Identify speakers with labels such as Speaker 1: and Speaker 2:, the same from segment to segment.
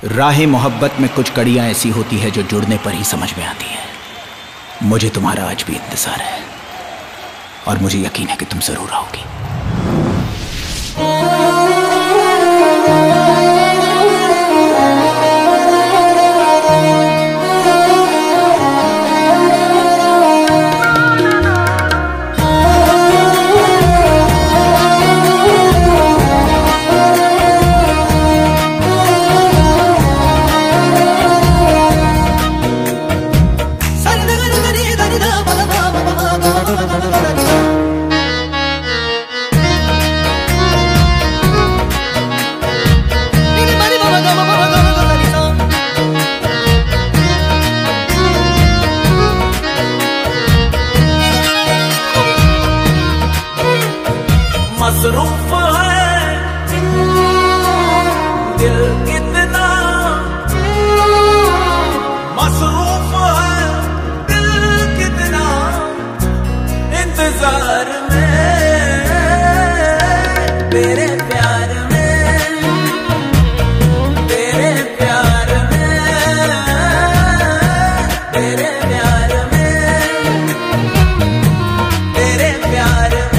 Speaker 1: राहे मोहब्बत में कुछ कड़ियां ऐसी होती है जो जुड़ने पर ही समझ में आती है। मुझे तुम्हारा आज भी इंतजार है और मुझे यकीन है कि तुम जरूर आओगी।
Speaker 2: मसरूफ है दिल कितना, मसरूफ है दिल कितना, इंतजार में तेरे प्यार में, तेरे प्यार में, तेरे प्यार में, तेरे प्यार में,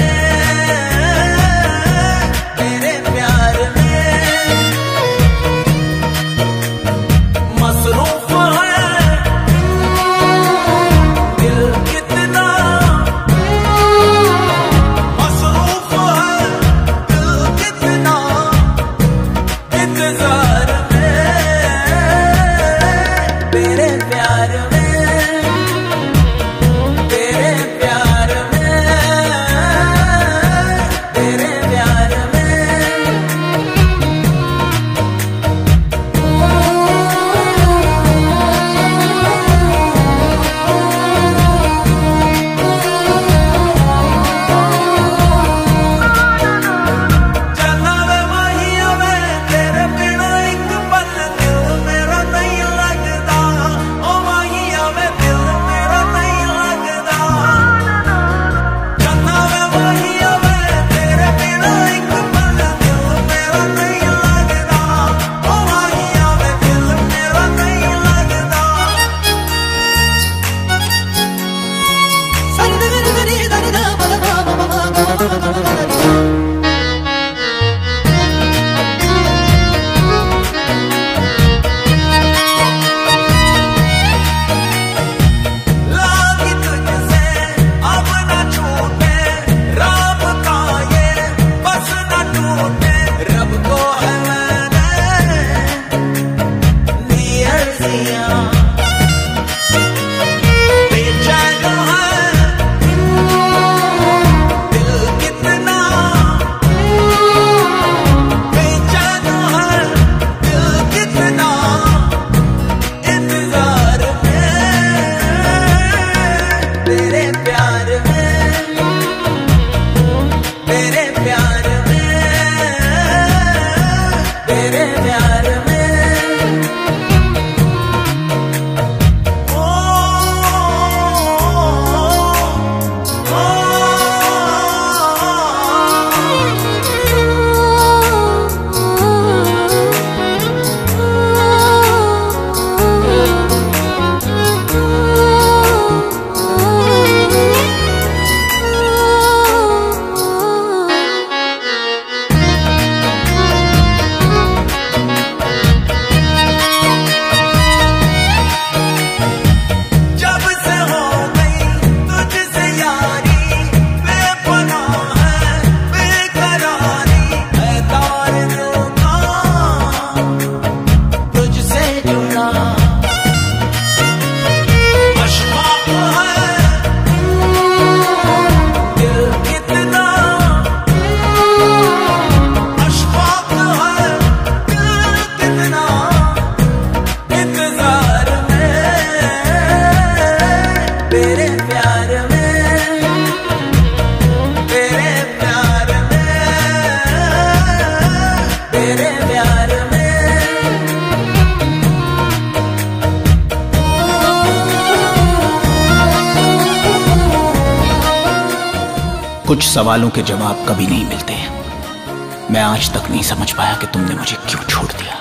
Speaker 1: कुछ सवालों के जवाब कभी नहीं मिलते। मैं आज तक नहीं समझ पाया कि तुमने मुझे क्यों छोड़ दिया।